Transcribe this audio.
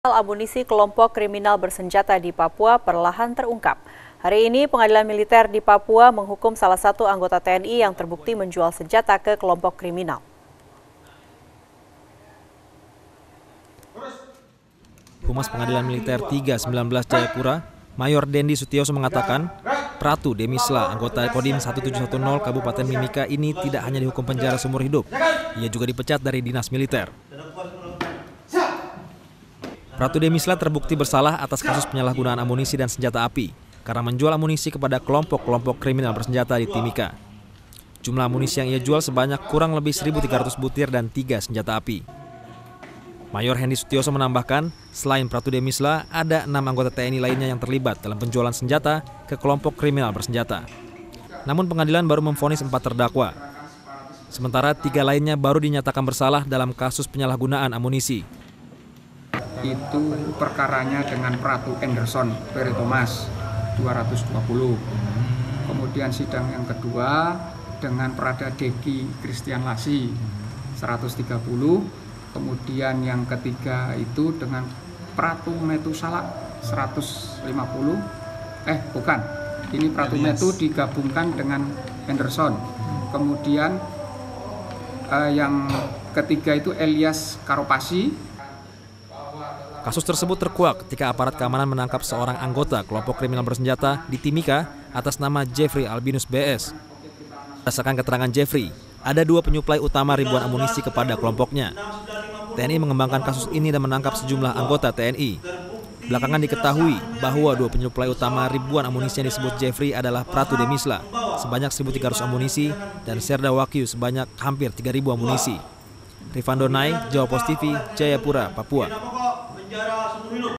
Amunisi kelompok kriminal bersenjata di Papua perlahan terungkap. Hari ini pengadilan militer di Papua menghukum salah satu anggota TNI yang terbukti menjual senjata ke kelompok kriminal. Humas Pengadilan Militer 319 Jayapura, Mayor Dendi Sutioso mengatakan, Pratu Demisla, anggota Kodim 1710 Kabupaten Mimika ini tidak hanya dihukum penjara seumur hidup, ia juga dipecat dari dinas militer. Pratu Demisla terbukti bersalah atas kasus penyalahgunaan amunisi dan senjata api karena menjual amunisi kepada kelompok-kelompok kriminal bersenjata di Timika. Jumlah amunisi yang ia jual sebanyak kurang lebih 1.300 butir dan 3 senjata api. Mayor Hendi Sutioso menambahkan, selain Pratu Demisla, ada 6 anggota TNI lainnya yang terlibat dalam penjualan senjata ke kelompok kriminal bersenjata. Namun pengadilan baru memvonis 4 terdakwa. Sementara 3 lainnya baru dinyatakan bersalah dalam kasus penyalahgunaan amunisi. Itu perkaranya dengan Pratu Anderson Peri Thomas 220. Kemudian sidang yang kedua dengan Prada Deki Christian Lasi 130. Kemudian yang ketiga itu dengan Pratu Metusala 150. Bukan. Ini Pratu Metu digabungkan dengan Anderson. Kemudian yang ketiga itu Elias Karopasi. Kasus tersebut terkuak ketika aparat keamanan menangkap seorang anggota kelompok kriminal bersenjata di Timika atas nama Jeffrey Albinus BS. Berdasarkan keterangan Jeffrey, ada 2 penyuplai utama ribuan amunisi kepada kelompoknya. TNI mengembangkan kasus ini dan menangkap sejumlah anggota TNI. Belakangan diketahui bahwa 2 penyuplai utama ribuan amunisi yang disebut Jeffrey adalah Pratu Demisla sebanyak 1.300 amunisi dan Serda Wakyu sebanyak hampir 3.000 amunisi. Rifando Nai, Jawa Post TV, Jayapura, Papua.